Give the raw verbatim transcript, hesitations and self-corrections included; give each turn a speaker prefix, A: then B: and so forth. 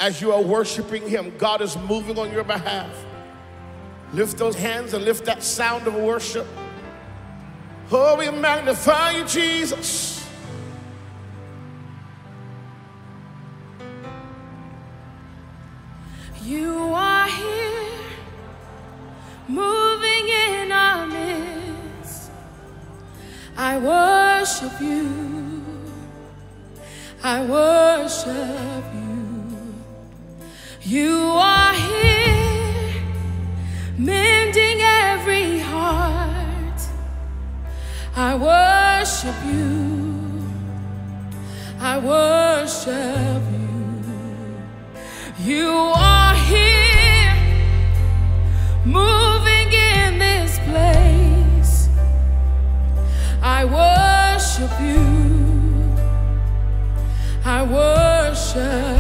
A: As you are worshiping him, God is moving on your behalf. Lift those hands and lift that sound of worship. Oh, we magnify you, Jesus.
B: You are here, moving in our midst. I worship you. I worship you. You are here, mending every heart. I worship you. I worship you. You are here, moving in this place. I worship you. I worship